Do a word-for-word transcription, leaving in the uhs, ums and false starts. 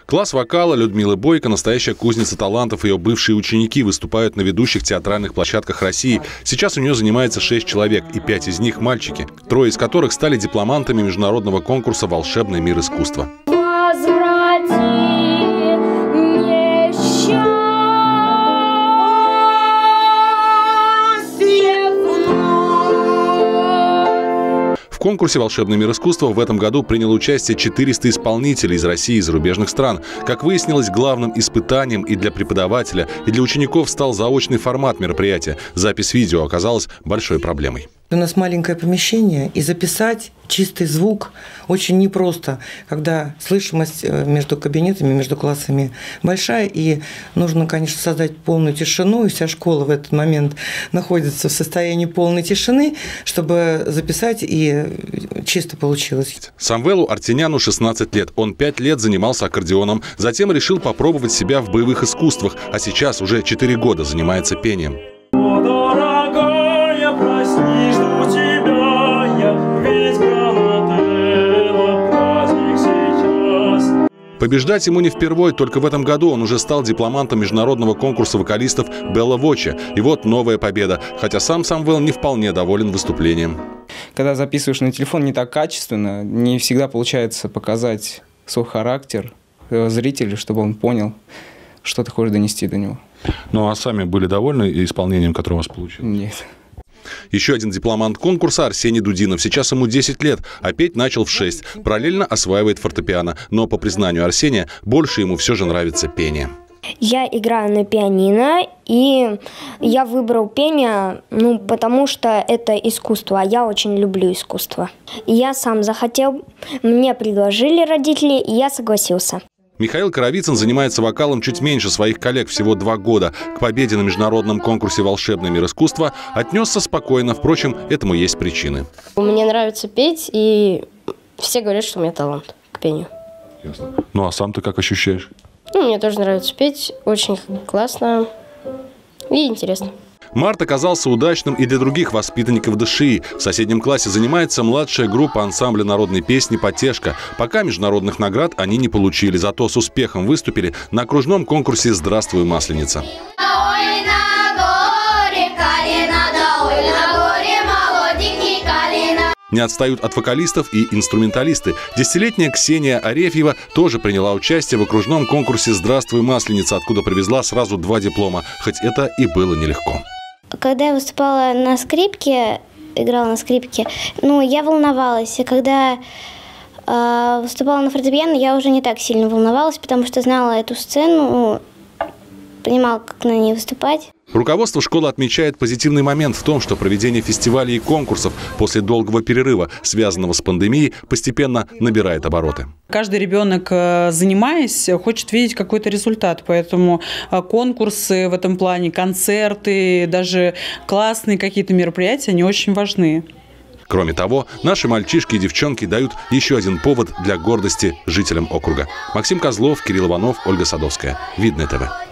Класс вокала Людмилы Бойко – настоящая кузница талантов. Ее бывшие ученики выступают на ведущих театральных площадках России. Сейчас у нее занимается шесть человек, и пять из них – мальчики, трое из которых стали дипломантами международного конкурса «Волшебный мир искусства». В конкурсе «Волшебный мир искусства» в этом году приняло участие четыреста исполнителей из России и зарубежных стран. Как выяснилось, главным испытанием и для преподавателя, и для учеников стал заочный формат мероприятия. Запись видео оказалась большой проблемой. У нас маленькое помещение, и записать чистый звук очень непросто, когда слышимость между кабинетами, между классами большая, и нужно, конечно, создать полную тишину, и вся школа в этот момент находится в состоянии полной тишины, чтобы записать, и чисто получилось. Самвелу Артеняну шестнадцать лет. Он пять лет занимался аккордеоном, затем решил попробовать себя в боевых искусствах, а сейчас уже четыре года занимается пением. Побеждать ему не впервой, только в этом году он уже стал дипломантом международного конкурса вокалистов «Белла Воче». И вот новая победа, хотя сам Самвел не вполне доволен выступлением. Когда записываешь на телефон не так качественно, не всегда получается показать свой характер зрителю, чтобы он понял, что ты хочешь донести до него. Ну а сами были довольны исполнением, которое у вас получилось? Нет. Еще один дипломант конкурса Арсений Дудинов. Сейчас ему десять лет, а петь начал в шесть. Параллельно осваивает фортепиано. Но, по признанию Арсения, больше ему все же нравится пение. Я играю на пианино, и я выбрал пение, ну, потому что это искусство, а я очень люблю искусство. Я сам захотел, мне предложили родители, и я согласился. Михаил Коровицын занимается вокалом чуть меньше своих коллег, всего два года. К победе на международном конкурсе «Волшебный мир искусства» отнесся спокойно. Впрочем, этому есть причины. Мне нравится петь, и все говорят, что у меня талант к пению. Ясно. Ну а сам ты как ощущаешь? Ну, мне тоже нравится петь, очень классно и интересно. Март оказался удачным и для других воспитанников ДШИ. В соседнем классе занимается младшая группа ансамбля народной песни «Потешка». Пока международных наград они не получили, зато с успехом выступили на окружном конкурсе «Здравствуй, Масленица». Не отстают от вокалистов и инструменталисты. Десятилетняя Ксения Арефьева тоже приняла участие в окружном конкурсе «Здравствуй, Масленица», откуда привезла сразу два диплома, хоть это и было нелегко. Когда я выступала на скрипке, играла на скрипке, ну, я волновалась. И когда э, выступала на фортепиано, я уже не так сильно волновалась, потому что знала эту сцену, понимала, как на ней выступать. Руководство школы отмечает позитивный момент в том, что проведение фестивалей и конкурсов после долгого перерыва, связанного с пандемией, постепенно набирает обороты. Каждый ребенок, занимаясь, хочет видеть какой-то результат, поэтому конкурсы в этом плане, концерты, даже классные какие-то мероприятия, они очень важны. Кроме того, наши мальчишки и девчонки дают еще один повод для гордости жителям округа. Максим Козлов, Кирилл Иванов, Ольга Садовская. Видное ТВ.